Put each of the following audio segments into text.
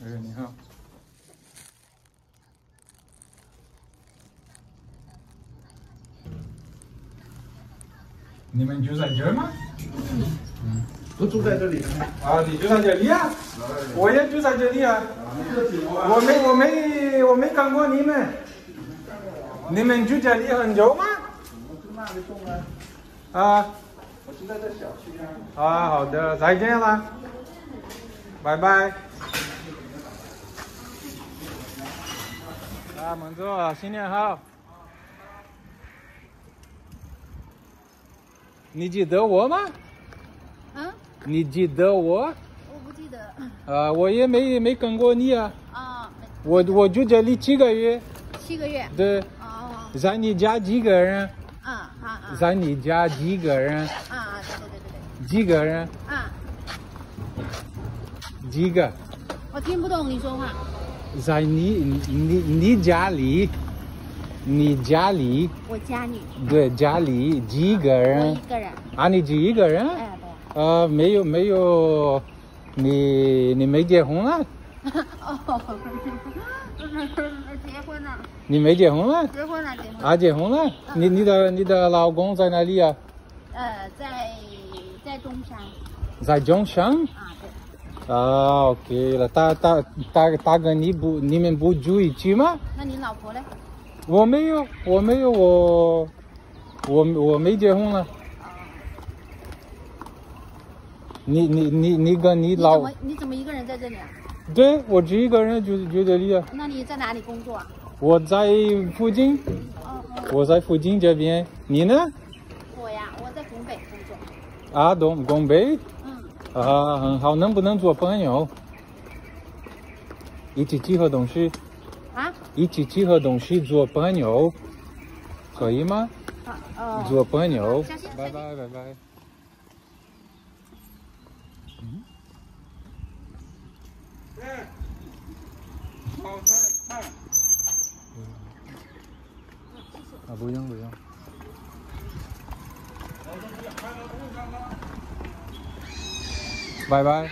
你好。你们住在这儿吗？ 不住在这里的吗？ 啊，你住在这里啊？我也住在这里啊。我没看过你们。你们住这里很久吗？ 我住那里种啊。 啊。 我住在这小区啊。 啊，好的，再见了，拜拜。啊，蒙座，新年好。你记得我吗？ 嗯？ 你记得我？ 我不记得。 我也没跟过你啊。 啊。 我住这里7个月。 7个月。 对。 哦。 在你家几个人？ 好。 在你家几个人？ 对。 几个人？几个？ 我听不懂你说话。 在你家里。你家里？ 我家里。 对，家里几个人？ 我一个人。 啊，你一个人？ 对。 没有，你没结婚了？ 哦，结婚了。 你没结婚了？ 结婚了。 啊，结婚了？你的老公在哪里啊？ 在中山。 在中山？ 啊，对。 啊 ，OK 了。大哥，你们不住一起吗？ 那你老婆呢？ 我没有，我没结婚了。你跟你老…… 你怎么一个人在这里啊？ 对，我一个人住这里啊。 那你在哪里工作啊？ 我在附近。我在附近这边。你呢？ 我在拱北工作。 啊，拱北。啊，很好。能不能做朋友？一起吃喝东西。 啊？ 一起吃喝东西做朋友，可以吗？做朋友。拜拜。啊，不用。拜拜。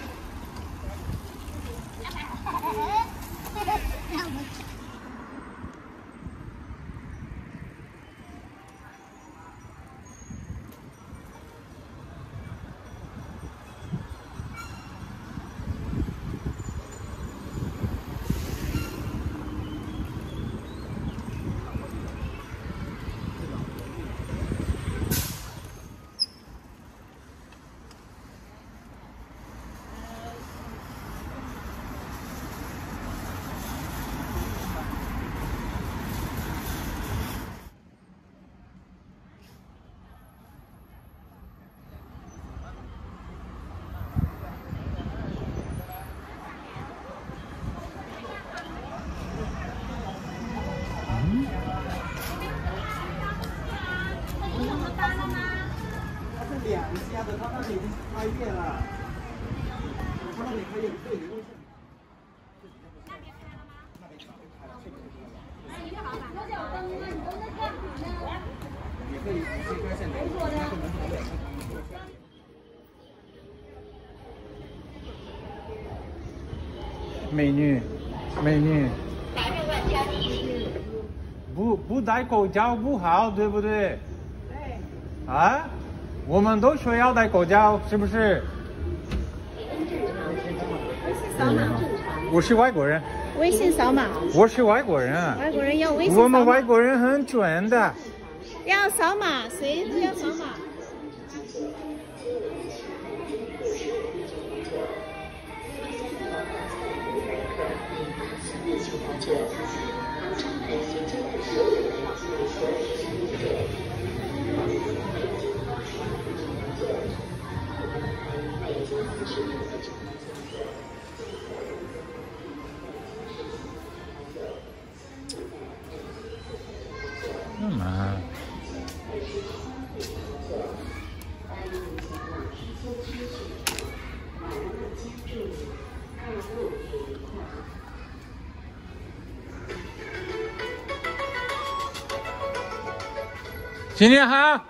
2家的，他那里已经开业了，他那里开业对流动线。那边开了吗？那边开了，这个就开了。那一个好吧？多少灯啊？你都在干嘛呢？也可以直接线的，那个门口的。 美女。不戴口罩不好，对不对？对。啊？我们都说要戴口罩，是不是？我是外国人。 微信扫码。 我是外国人。 外国人要微信扫码。 我们外国人很准的。 要扫码，谁都要扫码。 干嘛？新年好。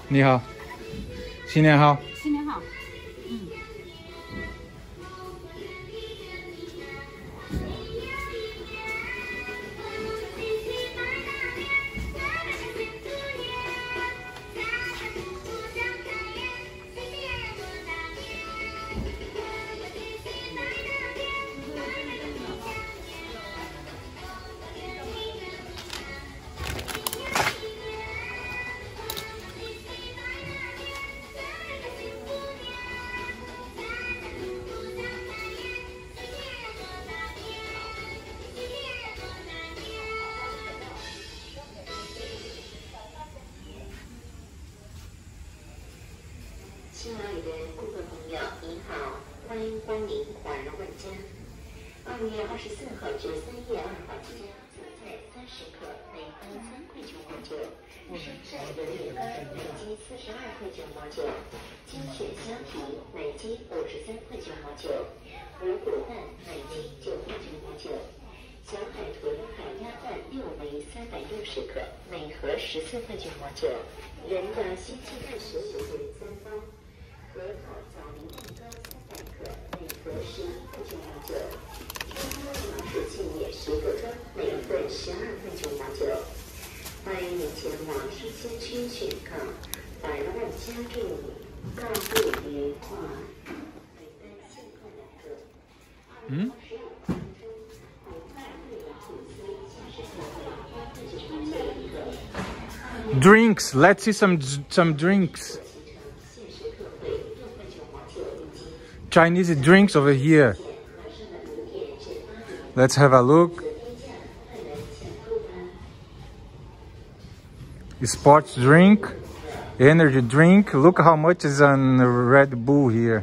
你好，新年好。 新年好。 亲爱的顾客朋友，您好，欢迎光临华人万家。2月24号至3月2号期间，紫菜30克，每杯3块9毛9；生晒榴莲干每斤42块9毛9；精选虾皮每斤53块9毛9；五谷蛋每斤9块9毛9；小海豚海鸭蛋6枚360克，每盒14块9毛9；人的新鸡蛋15枚3包。核桃枣泥蛋糕300克，每盒11块9毛9；中国麻薯杏叶10个装，每份12块9毛9。欢迎您前往生鲜区选购，百万家祝你购物愉快。每单现购2个。15分钟，红饭味的吐司70克，8块9毛9一个。 Drinks. Let's see some drinks. Chinese drinks over here. Let's have a look. Sports drink, energy drink. Look how much is on Red Bull here.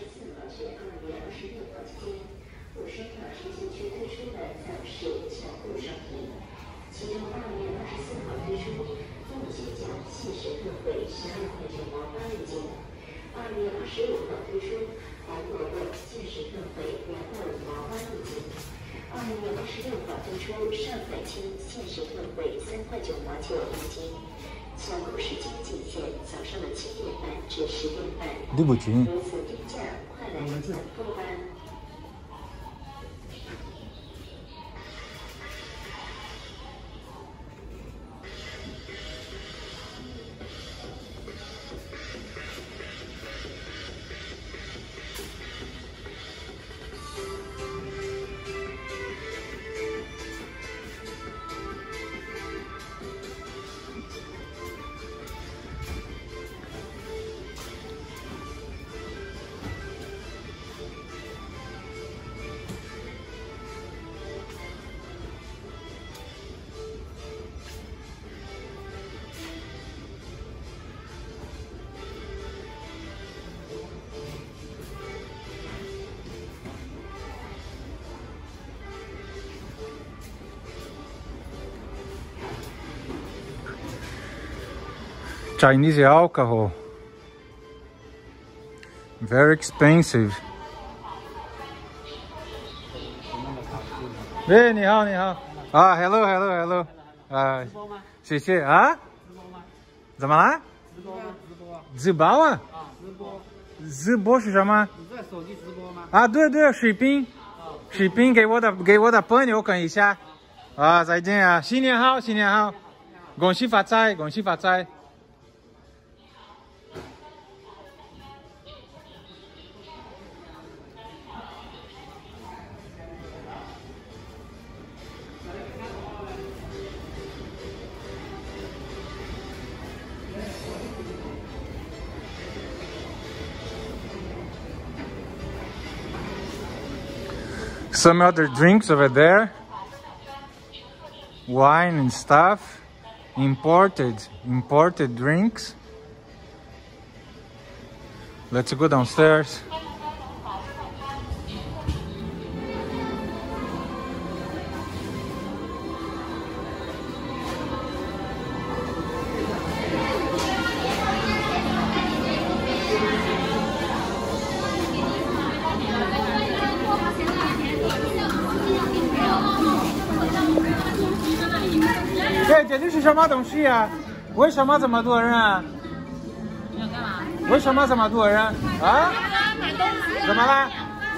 Chinese alcohol. Very expensive. 喂，你好，你好。啊 ，hello。啊，谢谢啊。怎么了？直播啊？直播是什么？你在手机直播吗？啊，对，水兵给我的朋友看一下。啊，再见啊！新年好，恭喜发财。Some other drinks over there, wine and stuff, imported drinks. Let's go downstairs. Hey, 这里是什么东西啊？为什么这么多人啊？ 为什么这么多人啊？怎么了？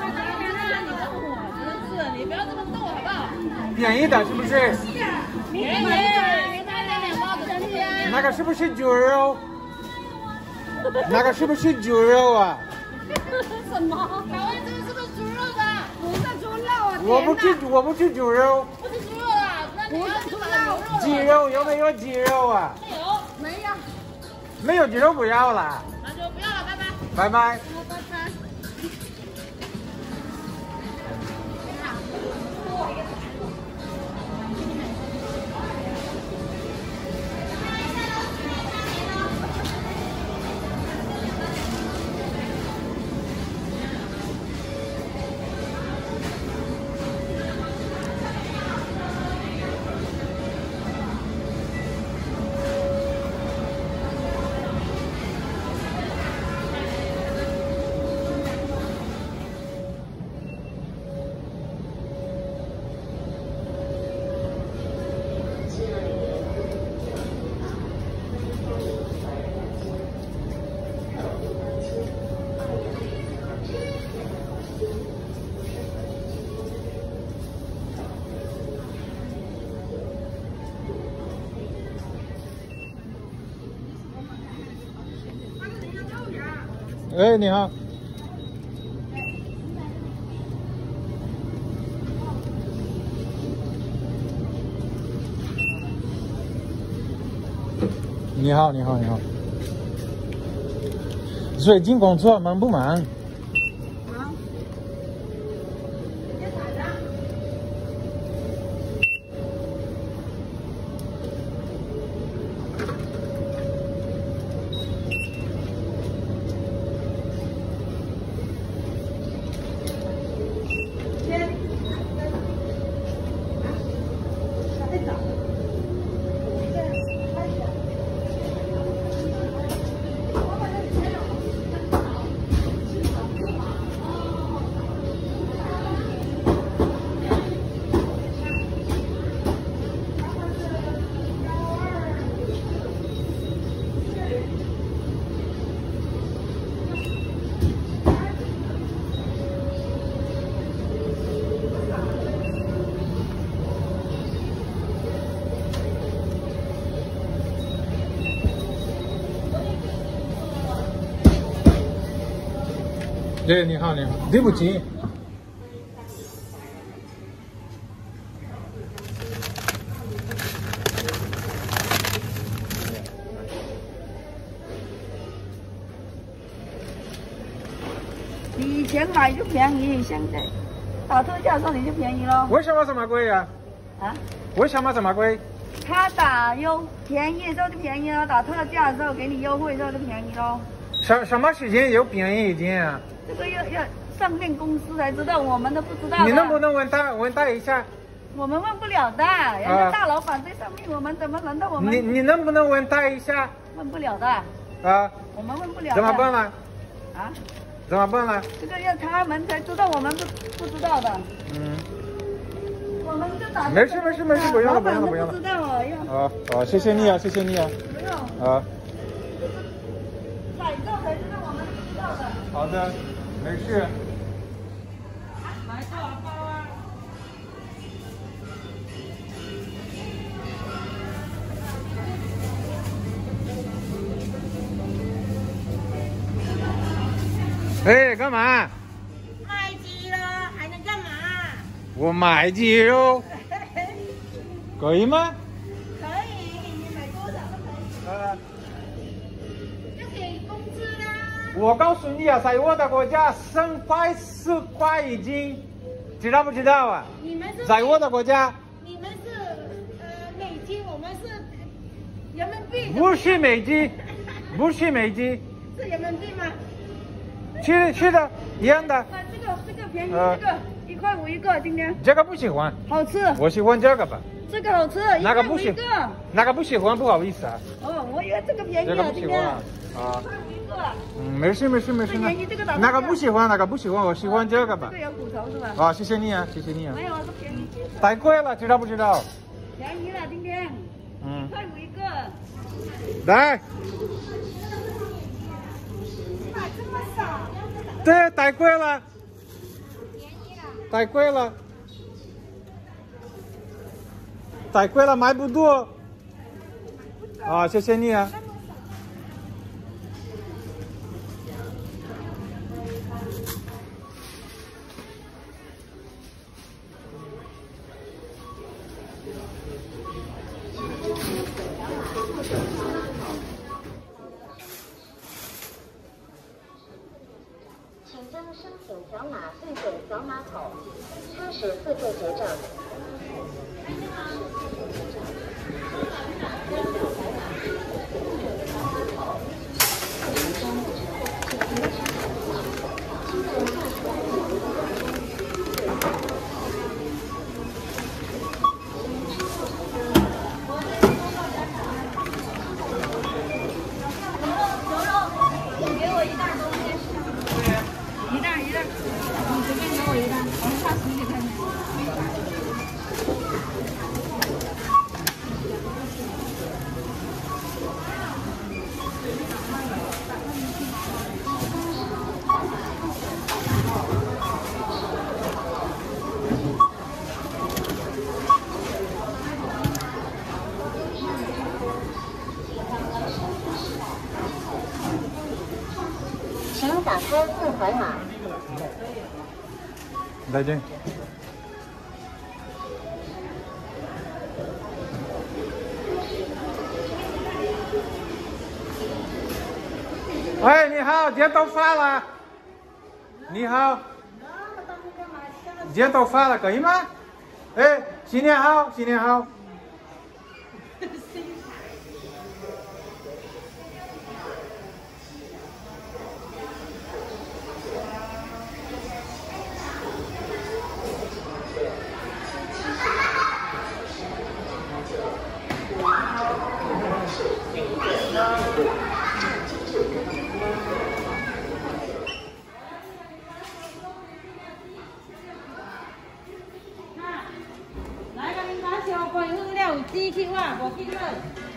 你不要这么逗好不好？ 便宜的是不是？ 便宜，给他2包子的钱。 那个是不是猪肉？那个是不是猪肉啊？ 什么？台湾这个是不是猪肉的？不是猪肉啊！ 我不吃猪肉。 不是猪肉的，那你要去买牛肉。 鸡肉有没有鸡肉啊？ 没有。 没有鸡肉不要了。 那就不要了，拜拜。 拜拜。 拜拜。 哎，你好。你好，你好，你好。最近工作忙不忙？ 忙。 对，你好，你好，对不起。 你以前买就便宜，现在打特价的时候你就便宜了。 为什么这么贵呀？ 啊？ 为什么这么贵？ 他打便宜的时候就便宜了，打特价的时候给你优惠的时候就便宜了。 什么时间有便宜一点啊？ 这个要上面公司才知道，我们都不知道。 你能不能问他一下？ 我们问不了的，人家大老板在上面，我们怎么轮到我们？ 你能不能问他一下？ 问不了的。 啊？ 我们问不了的。 怎么办呢？ 啊？ 怎么办呢？ 这个要他们才知道，我们不知道的。 嗯。 我们就打。 没事，不用了。 不知道哦。 好，谢谢你啊。 不用。 啊。 采购才知道，我们不知道的。 好的，没事。 买多少包啊？ 哎，干嘛？ 卖鸡了，还能干嘛？ 我买鸡肉，可以吗？ 可以，你买多少都可以。就给工资啦。 我告诉你啊，在我的国家3块4块一斤，知道不知道啊？ 你们是在我的国家。 你们是美金，我们是人民币。 不是美金，不是美金。 是人民币吗？ 是的，一样的。 这个便宜，这个1块5一个，今天。 这个不喜欢。 好吃。 我喜欢这个吧。 这个好吃， 那个不喜 1块5一个。 那个不喜欢，不好意思啊。 哦，我以为这个便宜这个不喜欢啊。 啊。1块5一个。 没事。 便宜这个打。 那个不喜欢，我喜欢这个吧。 这个有骨头是吧？ 啊，谢谢你啊。 没有，这便宜。 太贵了，知道不知道？ 便宜了，今天。1块5一个。 来。 对，太贵了，太贵了，太贵了，买不到。啊，谢谢你啊。 请将商品条码对准扫码口，初始付费结账。请打开付款码。 再见。喂，你好，剪头发了。你好。剪头发了，可以吗？哎，新年好，新年好。 来，甲恁打小杯饮料有 GQ 啊，无记了。